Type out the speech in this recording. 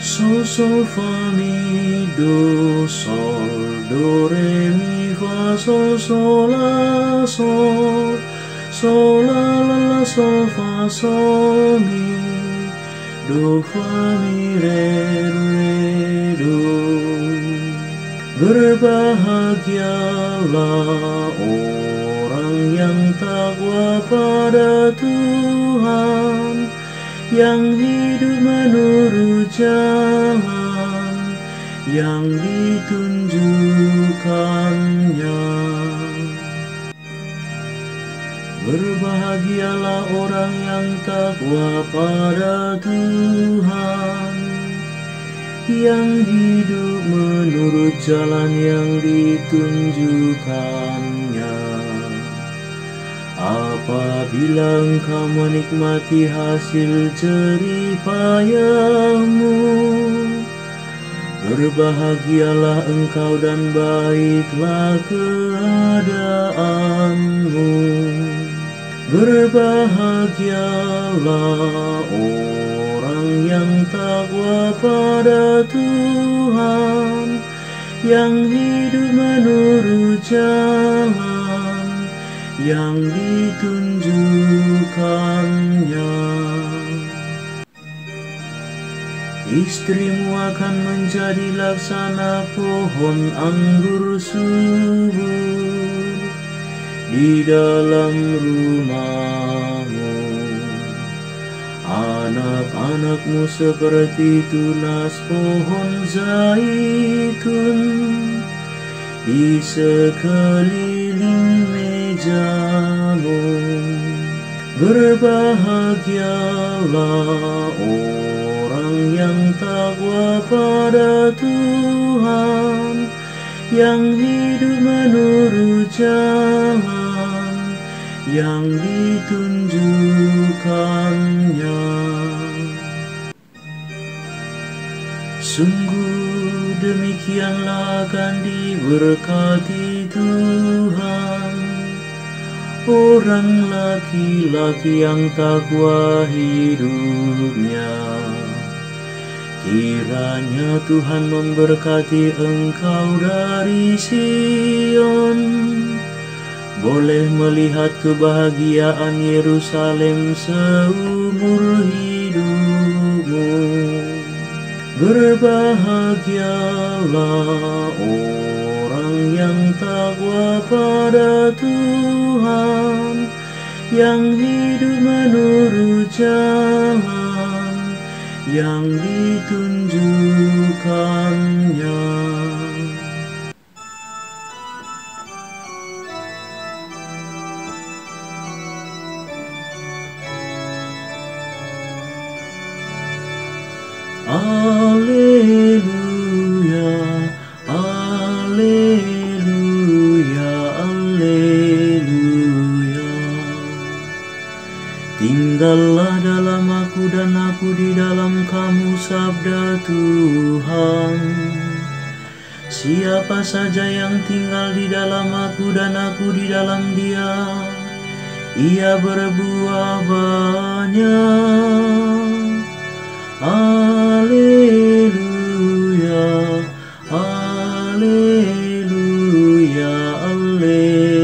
Sol, sol, fa, mi, do, sol, do, re, mi, fa, sol, sol, la, sol, sol, la, sol, fa, sol, mi, do, fa, mi, re, do. Berbahagialah orang yang takwa pada Tuhan, yang hidup menurut jalan yang ditunjukkannya. Berbahagialah orang yang takwa pada Tuhan, yang hidup menurut jalan yang ditunjukkannya. Apabila engkau menikmati hasil jerih payahmu, berbahagialah engkau dan baiklah keadaanmu. Berbahagialah orang yang takwa pada Tuhan, yang hidup menurut jalan yang ditunjukkannya. Istrimu akan menjadi laksana pohon anggur subur di dalam rumahmu. Anak-anakmu seperti tunas pohon zaitun di sekeliling mejamu. Berbahagialah orang yang takwa pada Tuhan, yang hidup menurut jalan yang ditunjukkannya. Sungguh demikianlah akan diberkati Tuhan orang laki-laki yang takwa hidupnya. Kiranya Tuhan memberkati engkau dari Sion, boleh melihat kebahagiaan Yerusalem seumur hidupmu. Berbahagialah orang yang takwa pada Tuhan, yang hidup menurut jalan yang ditunjukkannya. Alleluia, alleluia, alleluia. Tinggallah dalam aku dan aku di dalam kamu, sabda Tuhan. Siapa saja yang tinggal di dalam aku dan aku di dalam dia, ia berbuah banyak. Alleluia, alleluia, alleluia.